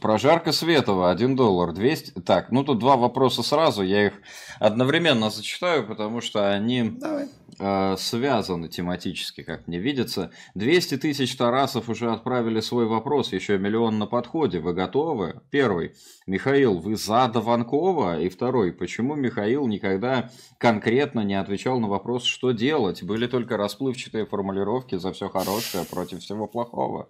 Прожарка Светова, $1, 200. Так, ну тут два вопроса сразу, я их одновременно зачитаю, потому что они Давай. связаны тематически, как мне видится. 200 тысяч тарасов уже отправили свой вопрос, еще миллион на подходе. Вы готовы? Первый. Михаил, вы за Дованкова? И второй. Почему Михаил никогда конкретно не отвечал на вопрос, что делать? Были только расплывчатые формулировки за все хорошее против всего плохого.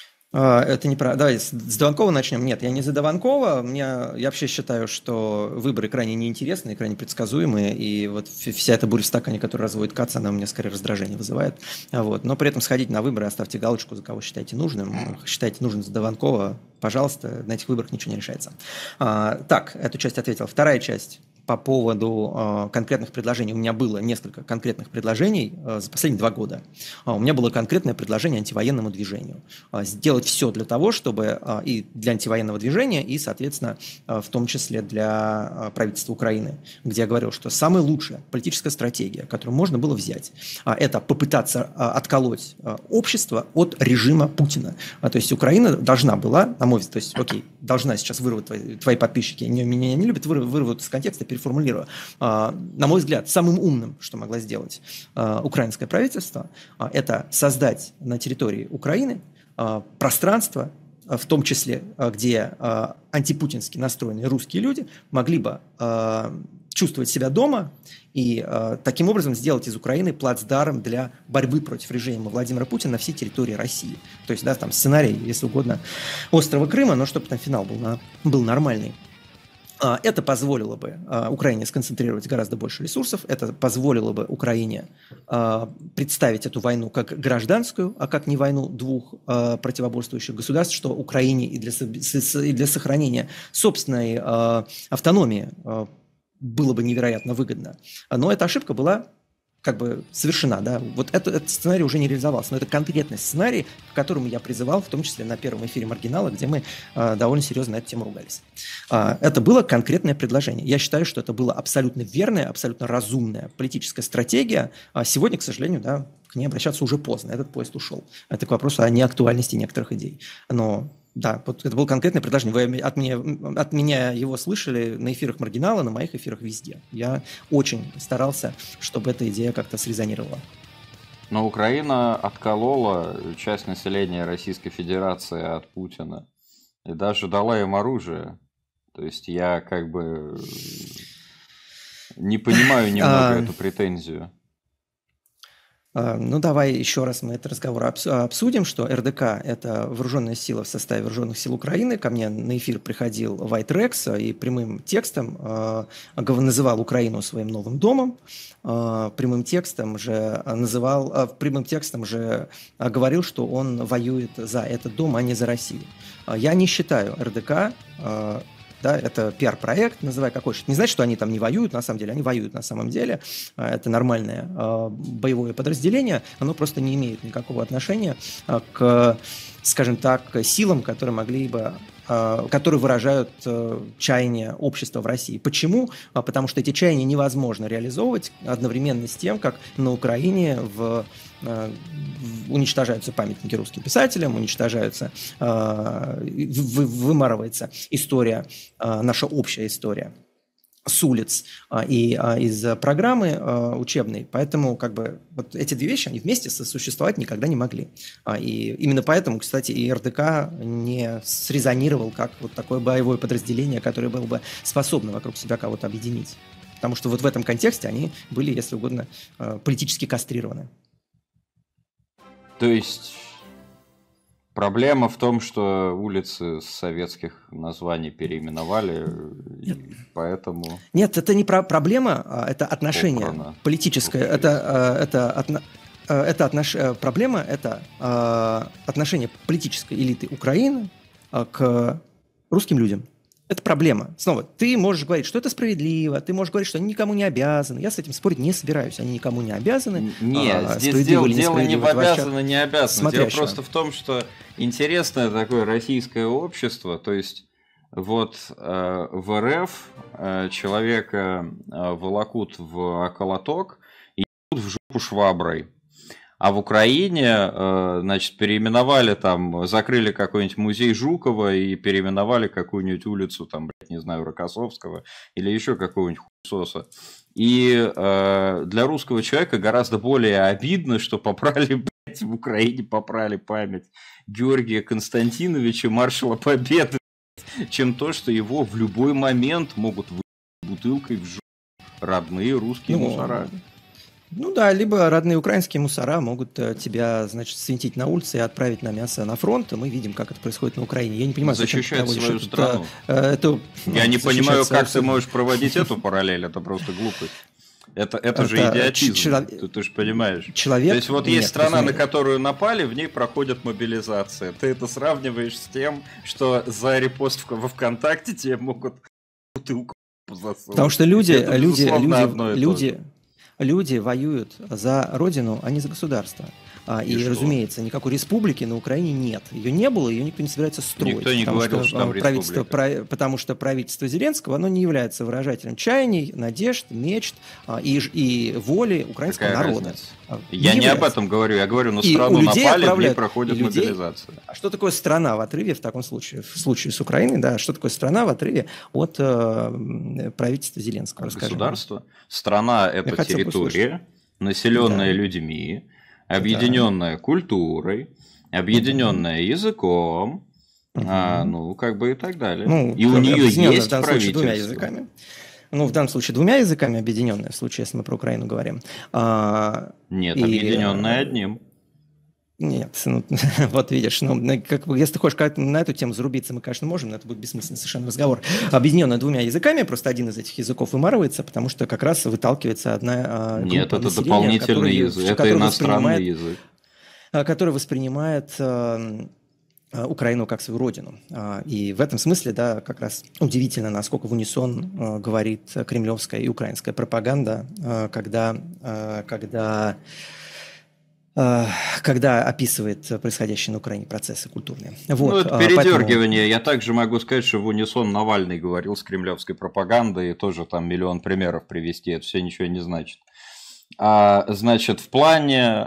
Это неправда. Давай с Дованкова начнем. Нет, я не за Дованкова. Я вообще считаю, что выборы крайне неинтересные, крайне предсказуемые. И вот вся эта буря в стакане, которую разводит Кац, она у меня скорее раздражение вызывает. Вот. Но при этом сходите на выборы, оставьте галочку, за кого считаете нужным. Считаете нужным за Дованкова, пожалуйста, на этих выборах ничего не решается. Так, эту часть ответил. Вторая часть. По поводу конкретных предложений. У меня было несколько конкретных предложений за последние 2 года. У меня было конкретное предложение антивоенному движению. Сделать все для того, чтобы и для антивоенного движения, и, соответственно, в том числе для правительства Украины, где я говорил, что самая лучшая политическая стратегия, которую можно было взять, это попытаться отколоть общество от режима Путина. То есть Украина должна была, на мой взгляд, то есть, окей, должна сейчас вырвать твои подписчики, они меня не любят, вырвать из контекста, переформулирую. На мой взгляд, самым умным, что могла сделать украинское правительство, это создать на территории Украины пространство, в том числе, где антипутински настроенные русские люди могли бы чувствовать себя дома и таким образом сделать из Украины плацдарм для борьбы против режима Владимира Путина на всей территории России. То есть, да, там сценарий, если угодно, острова Крыма, но чтобы там финал был нормальный. Это позволило бы Украине сконцентрировать гораздо больше ресурсов, это позволило бы Украине представить эту войну как гражданскую, а как не войну двух противоборствующих государств, что Украине и для сохранения собственной автономии было бы невероятно выгодно. Но эта ошибка была как бы совершена, да, вот этот сценарий уже не реализовался, но это конкретный сценарий, к которому я призывал, в том числе на первом эфире «Маргинала», где мы довольно серьезно на эту тему ругались. Это было конкретное предложение. Я считаю, что это была абсолютно верная, абсолютно разумная политическая стратегия. Сегодня, к сожалению, да, к ней обращаться уже поздно, этот поезд ушел. Это к вопросу о неактуальности некоторых идей. Но да, вот это было конкретное предложение. Вы от меня его слышали на эфирах «Маргинала», на моих эфирах везде. Я очень старался, чтобы эта идея как-то срезонировала. Но Украина отколола часть населения Российской Федерации от Путина и даже дала им оружие. То есть я как бы не понимаю немного эту претензию. Ну, давай еще раз мы этот разговор обсудим, что РДК – это вооруженная сила в составе вооруженных сил Украины. Ко мне на эфир приходил White Rex и прямым текстом называл Украину своим новым домом. Прямым текстом же говорил, что он воюет за этот дом, а не за Россию. Я не считаю РДК... Да, это пиар-проект, называй как хочешь. Не значит, что они там не воюют, на самом деле. Они воюют на самом деле. Это нормальное боевое подразделение. Оно просто не имеет никакого отношения к, скажем так, силам, которые могли бы которые выражают чаяния общества в России. Почему? Потому что эти чаяния невозможно реализовывать одновременно с тем, как на Украине уничтожаются памятники русским писателям, вымарывается история, наша общая история с улиц и из программы учебной. Поэтому как бы вот эти две вещи, они вместе сосуществовать никогда не могли. И именно поэтому, кстати, и РДК не срезонировал как вот такое боевое подразделение, которое было бы способно вокруг себя кого-то объединить. Потому что вот в этом контексте они были, если угодно, политически кастрированы. То есть проблема в том, что улицы с советских названий переименовали, и поэтому... Нет, это не проблема, это отношение политическое. Проблема – это отношение политической элиты Украины к русским людям. Это проблема. Снова, ты можешь говорить, что это справедливо, ты можешь говорить, что они никому не обязаны. Я с этим спорить не собираюсь. Они никому не обязаны. Нет, здесь дело не в обязаны, не обязаны. Дело просто в том, что интересное такое российское общество, то есть вот в РФ человека волокут в околоток и идут в жопу шваброй. А в Украине, значит, переименовали там, закрыли какой-нибудь музей Жукова и переименовали какую-нибудь улицу, там, блядь, не знаю, Рокоссовского или еще какого-нибудь хуесоса. И для русского человека гораздо более обидно, что попрали, блядь, в Украине попрали память Георгия Константиновича, маршала Победы, чем то, что его в любой момент могут выйти бутылкой в жопу родные русские мусора. Ну да, либо родные украинские мусора могут тебя, значит, свинтить на улице и отправить на мясо на фронт. И мы видим, как это происходит на Украине. Я не понимаю, защищать свою страну. Я не защищать понимаю, свою как ты можешь проводить эту параллель. Это просто глупость. Это же идиотизм. Ты же понимаешь. Человек... То есть вот есть страна, на которую напали, в ней проходит мобилизация. Ты это сравниваешь с тем, что за репост во ВКонтакте тебе могут бутылку засунуть. Потому что люди воюют за родину, а не за государство. И разумеется, никакой республики на Украине нет. Ее не было, ее никто не собирается строить. Никто не говорил, что там республика. Потому что правительство Зеленского, оно не является выражателем чаяний, надежд, мечт и воли украинского народа. Я не об этом говорю, я говорю, на страну напали, в ней проходит мобилизация. А что такое страна в отрыве в таком случае? В случае с Украиной, да, что такое страна в отрыве от правительства Зеленского? Государство. Страна – это территория, населенная людьми, объединенная культурой, объединенная языком, ну, как бы и так далее. Ну, и у нее есть правительство. В данном случае двумя языками объединенная, в случае, если мы про Украину говорим. Нет, объединенная одним. Нет, вот видишь, если ты хочешь на эту тему зарубиться, мы, конечно, можем, но это будет бессмысленный совершенно разговор. Объединенная двумя языками, просто один из этих языков вымарывается, потому что как раз выталкивается одна группа Нет, это дополнительный язык, это иностранный язык. Который воспринимает Украину как свою родину. И в этом смысле, да, как раз удивительно, насколько в унисон говорит кремлевская и украинская пропаганда, когда описывает происходящие на Украине процессы культурные. Вот, ну, это передергивание. Поэтому... Я также могу сказать, что в унисон Навальный говорил с кремлевской пропагандой, и тоже там миллион примеров привести, это все ничего не значит. Значит, в плане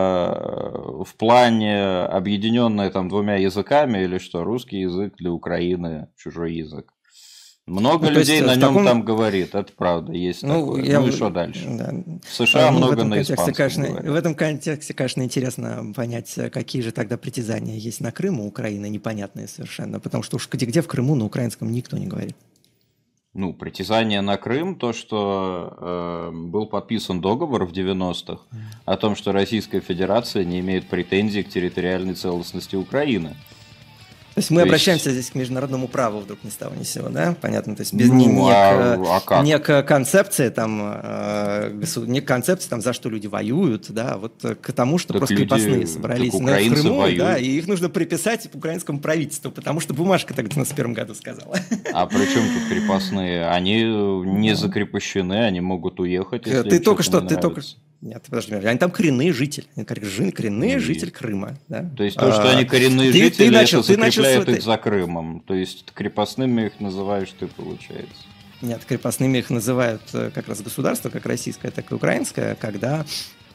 объединенное там двумя языками или что, русский язык для Украины, чужой язык. Много людей на нем там говорит, это правда, есть такое. Ну и что дальше? Да. В США много на испанском говорят. В этом контексте, конечно, интересно понять, какие же тогда притязания есть на Крым у Украины, непонятные совершенно, потому что уж где в Крыму на украинском никто не говорит. Ну, притязание на Крым, то, что был подписан договор в 90-х о том, что Российская Федерация не имеет претензий к территориальной целостности Украины. То есть мы обращаемся здесь к международному праву вдруг ни с того ни с сего, да? Понятно, то есть без не к концепции не к концепции там, за что люди воюют, да, вот к тому, что так просто крепостные собрались в Крыму, да, и их нужно приписать украинскому правительству, потому что бумажка так в 91 году сказала. А при чем тут крепостные? Они не закрепощены, они могут уехать, если ты только что. Нет, подожди, они там коренные жители. Коренные жители Крыма. Да? То есть то, что они коренные жители, это закрепляет их за Крымом. То есть крепостными их называешь ты, получается. Нет, крепостными их называют как раз государство, как российское, так и украинское, когда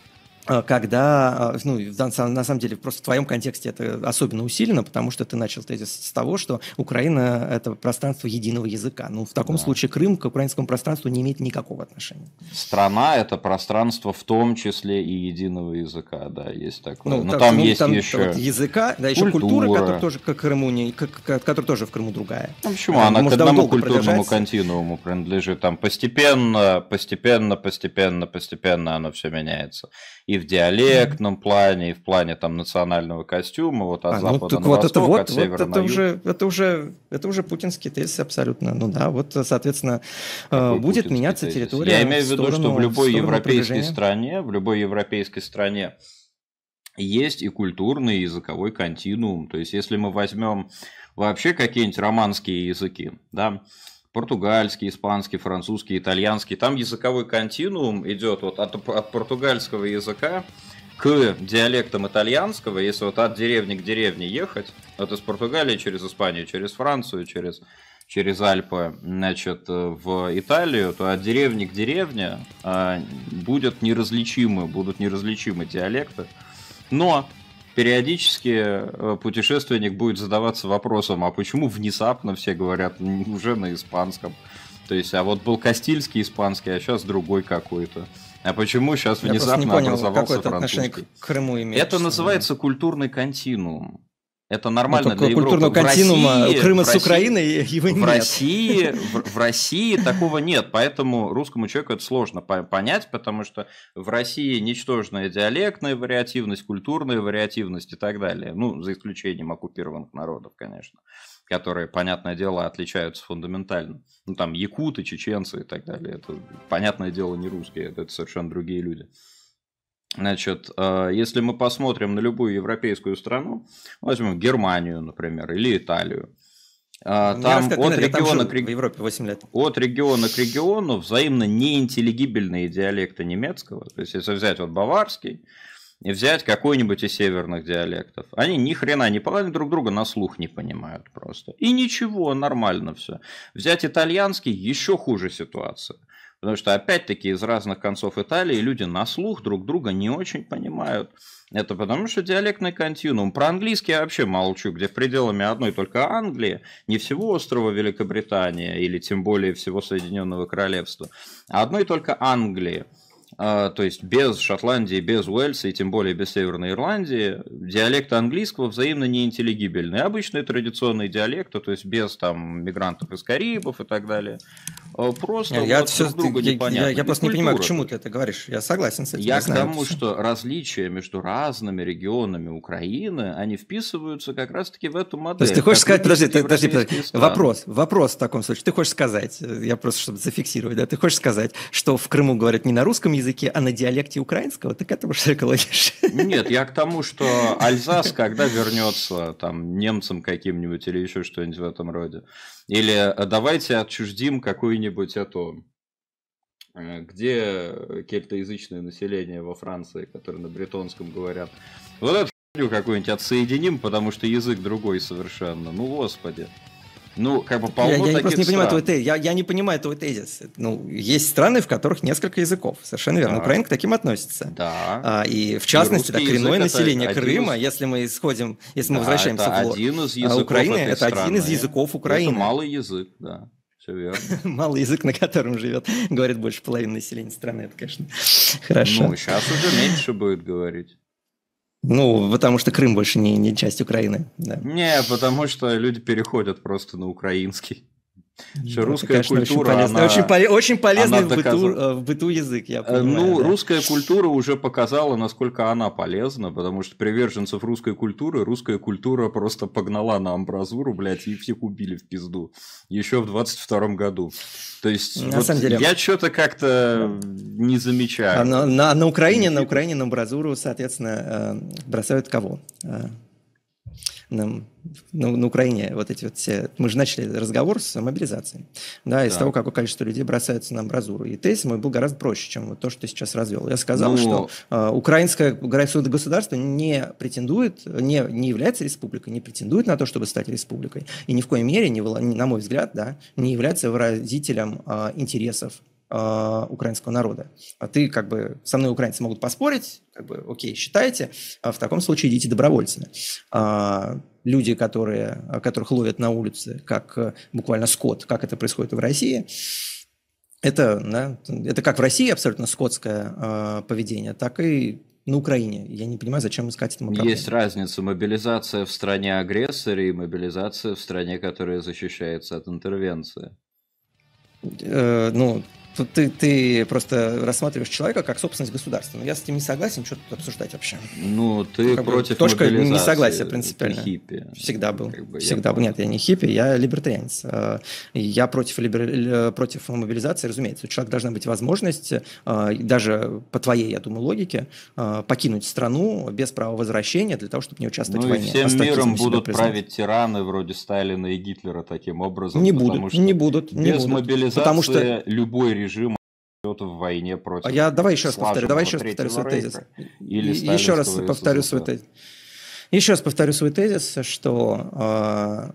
ну, на самом деле, просто в твоем контексте это особенно усилено, потому что ты начал тезис с того, что Украина – это пространство единого языка. Ну, в таком случае Крым к украинскому пространству не имеет никакого отношения. Страна – это пространство в том числе и единого языка, да, есть такое. Но там есть еще языка, да, еще культура, которая тоже, которая тоже в Крыму другая. Ну, почему? Она к одному культурному континууму принадлежит. Там постепенно оно все меняется. И в диалектном плане, и в плане там национального костюма, вот от запада на восток, от севера на юг. Это уже путинский тезис абсолютно. Ну да, вот, соответственно, будет меняться территория. Я имею в виду, что в любой европейской стране есть и культурный, и языковой континуум. То есть, если мы возьмем вообще какие-нибудь романские языки, да, португальский, испанский, французский, итальянский. Там языковой континуум идет вот от португальского языка к диалектам итальянского. Если вот от деревни к деревне ехать, вот из Португалии через Испанию, через Францию, через Альпы, значит, в Италию, то от деревни к деревне будут неразличимы диалекты. Но периодически путешественник будет задаваться вопросом, а почему внезапно все говорят уже на испанском? То есть, а вот был Кастильский испанский, а сейчас другой какой-то. А почему сейчас внезапно образовался французский? К Крыму имеет. Это называется культурный континуум. Это нормально для Европы. Культурного континуума Крыма с Украиной его нет. В России такого нет, поэтому русскому человеку это сложно понять, потому что в России ничтожная диалектная вариативность, культурная вариативность и так далее. Ну, за исключением оккупированных народов, конечно, которые, понятное дело, отличаются фундаментально. Ну, там якуты, чеченцы и так далее. Это, понятное дело, не русские, это совершенно другие люди. Значит, если мы посмотрим на любую европейскую страну, возьмем Германию, например, или Италию, там от региона к региону взаимно неинтеллигибельные диалекты немецкого. То есть, если взять вот баварский и взять какой-нибудь из северных диалектов, они ни хрена не понимают, друг друга на слух не понимают просто. И ничего, нормально все. Взять итальянский, еще хуже ситуация. Потому что, опять-таки, из разных концов Италии люди на слух друг друга не очень понимают. Это потому, что диалектный континуум. Про английский я вообще молчу, где в пределами одной только Англии, не всего острова Великобритания, или тем более всего Соединенного Королевства, а одной только Англии. То есть без Шотландии, без Уэльса и тем более без Северной Ирландии диалекты английского взаимно неинтеллигибельны. Обычные традиционные диалекты, то есть без там мигрантов из Карибов и так далее. Просто я просто не понимаю, к чему ты это говоришь. Я согласен с этим. Я к тому, что различия между разными регионами Украины, они вписываются как раз-таки в эту модель. То есть ты хочешь сказать, подожди. Вопрос в таком случае. Ты хочешь сказать, я просто чтобы зафиксировать, да, ты хочешь сказать, что в Крыму говорят не на русском языке, а на диалекте украинского? Ты к этому что ли клонишь? Нет, я к тому, что Альзас, когда вернется там немцам каким-нибудь или еще что-нибудь в этом роде. Или давайте отчуждим какую-нибудь эту, где кельтоязычное население во Франции, которые на бретонском говорят. Вот эту какую-нибудь отсоединим, потому что язык другой совершенно. Ну, господи. Ну, как бы полно я таких просто не понимаю стран. Я не понимаю твой тезис. Ну, есть страны, в которых несколько языков. Совершенно верно. Да. Украина к таким относится. Да. И в частности, коренное население Крыма, если мы возвращаемся в Украину, это один из языков Украины. Это малый язык, да. Все верно. Малый язык, на котором живет, говорит больше половины населения страны. Это, конечно, хорошо. Ну, сейчас уже меньше будет говорить. Ну, потому что Крым больше не часть Украины. Да. Не, потому что люди переходят просто на украинский. Что русская конечно, культура, очень полезный в быту язык, я понимаю. Ну, да. Русская культура уже показала, насколько она полезна, потому что приверженцев русская культура просто погнала на амбразуру, блядь, и всех убили в пизду. Еще в 22-м году. То есть, на самом деле, я что-то как-то не замечаю. На Украине на амбразуру, соответственно, бросают кого? На Украине вот эти вот все... Мы же начали разговор с мобилизацией. Да, из того, какое количество людей бросается на амбразуру. И тезис мой был гораздо проще, чем вот то, что ты сейчас развел. Я сказал, что украинское государство не претендует, не является республикой, не претендует на то, чтобы стать республикой. И ни в коей мере, на мой взгляд, да, не является выразителем интересов украинского народа. А ты, как бы, со мной украинцы могут поспорить, как бы, окей, считайте, в таком случае идите добровольцами. Люди, которых ловят на улице, как буквально скот, как это происходит в России, это как в России абсолютно скотское поведение, так и на Украине. Я не понимаю, зачем искать этому проблему. Есть разница. Мобилизация в стране-агрессоре и мобилизация в стране, которая защищается от интервенции. Тут ты просто рассматриваешь человека как собственность государства. Но я с этим не согласен, что тут обсуждать вообще. Ну, ты против точка мобилизации. Несогласия принципиально. Ты хиппи. Всегда был. Всегда был. Нет, я не хиппи, я либертарианец. Я против мобилизации, разумеется. У человека должна быть возможность, даже по твоей, я думаю, логике, покинуть страну без права возвращения для того, чтобы не участвовать в войне. Ну и всем миром будут править тираны вроде Сталина и Гитлера таким образом. Не будут. Без мобилизации потому что любой режим идет в войне против. Давай еще раз повторю свой тезис. Еще раз повторю свой тезис, что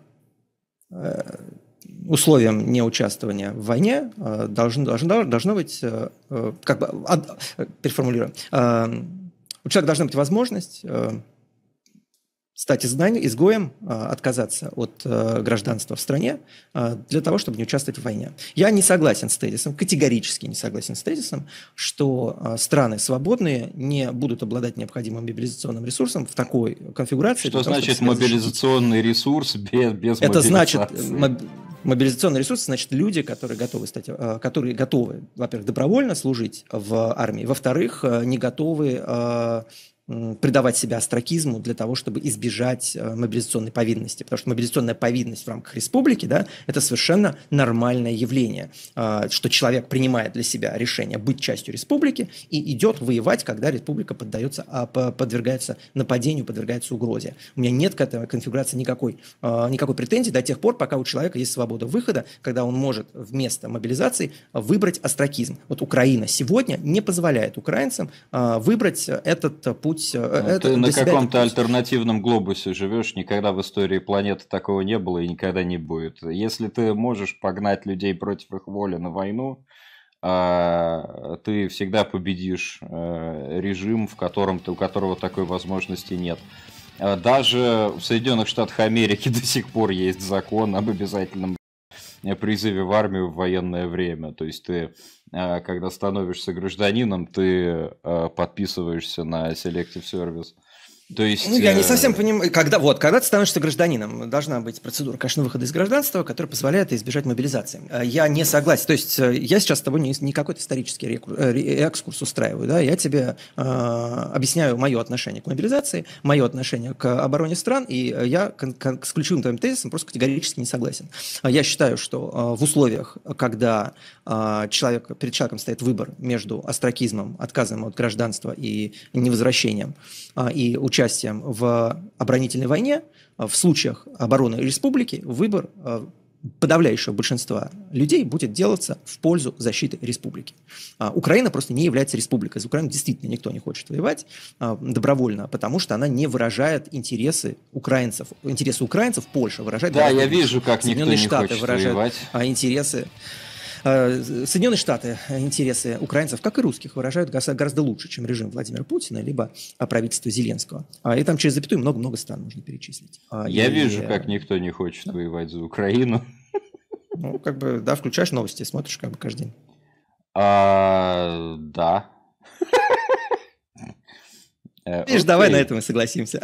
условием неучаствования в войне должно быть, переформулирую, У человека должна быть возможность стать изгоем, отказаться от гражданства в стране для того, чтобы не участвовать в войне. Я не согласен с тезисом, категорически не согласен с тезисом, что страны свободные не будут обладать необходимым мобилизационным ресурсом в такой конфигурации. Что значит мобилизационный ресурс без Это мобилизации? Значит, мобилизационный ресурс, значит, люди, которые готовы, во-первых, добровольно служить в армии, во-вторых, не готовы придавать себя остракизму для того, чтобы избежать мобилизационной повинности. Потому что мобилизационная повинность в рамках республики, да, это совершенно нормальное явление, что человек принимает для себя решение быть частью республики и идет воевать, когда республика подвергается нападению, подвергается угрозе. У меня нет к этой конфигурации никакой претензии до тех пор, пока у человека есть свобода выхода, когда он может вместо мобилизации выбрать остракизм. Вот Украина сегодня не позволяет украинцам выбрать этот путь. Ты на каком-то альтернативном глобусе живешь, никогда в истории планеты такого не было и никогда не будет. Если ты можешь погнать людей против их воли на войну, ты всегда победишь режим, у которого такой возможности нет. Даже в Соединенных Штатах Америки до сих пор есть закон об обязательном призыве в армию в военное время. То есть ты, когда становишься гражданином, ты подписываешься на Selective Service. То есть, я не совсем понимаю, когда ты становишься гражданином, должна быть процедура, конечно, выхода из гражданства, которая позволяет избежать мобилизации. Я не согласен. То есть я сейчас с тобой не какой-то исторический экскурс устраиваю. Да? Я тебе объясняю мое отношение к мобилизации, мое отношение к обороне стран, и я с ключевым твоим тезисом просто категорически не согласен. Я считаю, что в условиях, когда перед человеком стоит выбор между остракизмом, отказом от гражданства и невозвращением, и участием в оборонительной войне, в случаях обороны республики выбор подавляющего большинства людей будет делаться в пользу защиты республики. Украина просто не является республикой. За Украину действительно никто не хочет воевать добровольно, потому что она не выражает интересы украинцев. Интересы украинцев Польша выражает... Да, я вижу, как никто не хочет воевать. Интересы... Соединенные Штаты интересы украинцев, как и русских, выражают гораздо лучше, чем режим Владимира Путина, либо правительство Зеленского. И там через запятую много-много стран можно перечислить. Я вижу, как никто не хочет воевать за Украину. Ну, включаешь новости, смотришь каждый день. Да. Видишь, давай на этом и согласимся.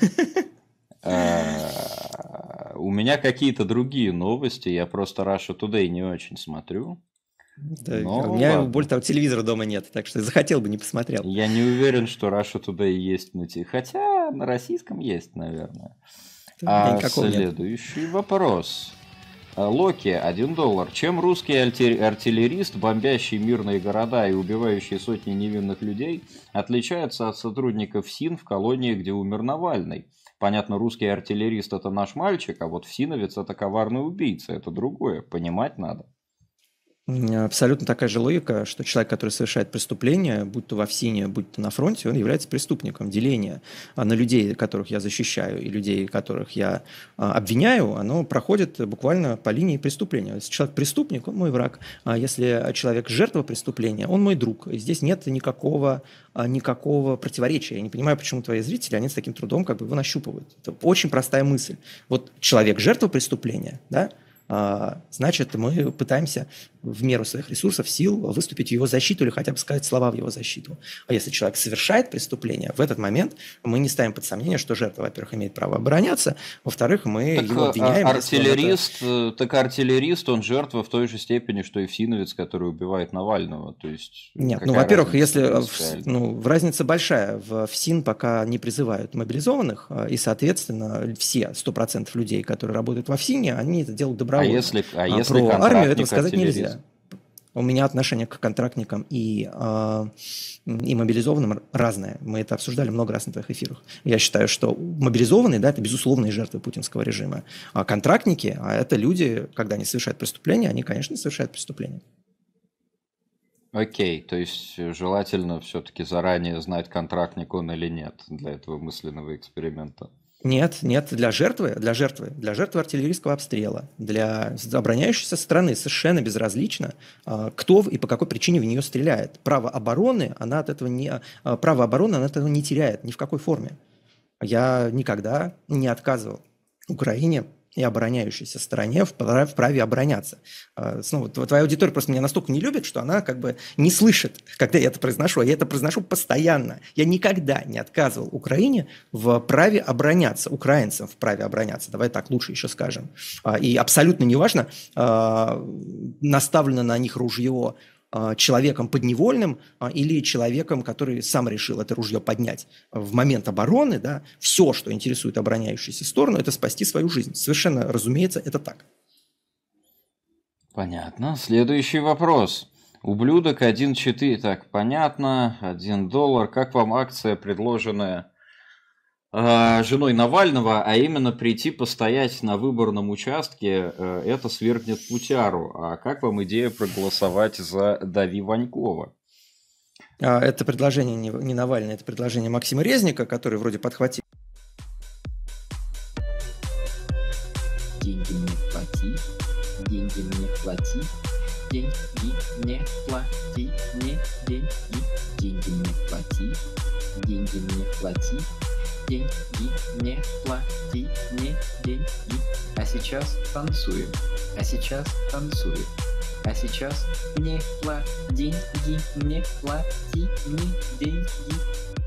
У меня какие-то другие новости, я просто Russia Today не очень смотрю. Да, у меня, более того, телевизора дома нет, так что захотел бы, не посмотрел. Я не уверен, что Russia Today есть на хотя на российском есть, наверное. Следующий вопрос. Локи, $1. Чем русский артиллерист, бомбящий мирные города и убивающий сотни невинных людей, отличается от сотрудников СИН в колонии, где умер Навальный? Понятно, русский артиллерист – это наш мальчик, а вот всиновец – это коварный убийца. Это другое, понимать надо. Абсолютно такая же логика, что человек, который совершает преступление, будь то во ФСИНе, будь то на фронте, он является преступником. Деление на людей, которых я защищаю, и людей, которых я обвиняю, оно проходит буквально по линии преступления. Если человек преступник, он мой враг. А если человек жертва преступления, он мой друг. И здесь нет никакого противоречия. Я не понимаю, почему твои зрители, они с таким трудом его нащупывают. Это очень простая мысль. Вот человек жертва преступления, да, значит, мы пытаемся в меру своих ресурсов, сил выступить в его защиту или хотя бы сказать слова в его защиту. А если человек совершает преступление, в этот момент мы не ставим под сомнение, что жертва, во-первых, имеет право обороняться, во-вторых, мы его обвиняем. Артиллерист, он жертва в той же степени, что и всиновец, который убивает Навального. То есть, нет, во-первых, разница большая. В ФСИН пока не призывают мобилизованных, и, соответственно, все 100% людей, которые работают во ФСИНе, они это делают добровольно. А если про армию этого сказать нельзя. У меня отношение к контрактникам и мобилизованным разное. Мы это обсуждали много раз на твоих эфирах. Я считаю, что мобилизованные, да, это безусловные жертвы путинского режима. А контрактники, это люди, когда они совершают преступления, они, конечно, совершают преступления. Окей, то есть желательно все-таки заранее знать, контрактник он или нет для этого мысленного эксперимента. Нет, нет, для жертвы артиллерийского обстрела, для обороняющейся страны совершенно безразлично, кто и по какой причине в нее стреляет. Право обороны она от этого не теряет ни в какой форме. Я никогда не отказывал Украине и обороняющейся стороне в праве обороняться. Снова, твоя аудитория просто меня настолько не любит, что она как бы не слышит, когда я это произношу, а я это произношу постоянно. Я никогда не отказывал Украине в праве обороняться, украинцам в праве обороняться. Давай так лучше еще скажем. И абсолютно неважно, наставлено на них ружье человеком подневольным или человеком, который сам решил это ружье поднять. В момент обороны, да, все, что интересует обороняющуюся сторону, это спасти свою жизнь. Совершенно, разумеется, это так. Понятно. Следующий вопрос. Ублюдок 1.4. Так, понятно. $1. Как вам акция, предложенная женой Навального, а именно прийти постоять на выборном участке, это свергнет Путяру. А как вам идея проголосовать за Дави Ванькова? Это предложение не Навального, это предложение Максима Резника, который вроде подхватил. Деньги не плати, деньги не плати, деньги не плати, не деньги, деньги не плати, деньги не плати. Деньги не плати, не деньги. А сейчас танцуем, а сейчас танцуем, а сейчас не плати, деньги не плати, не деньги.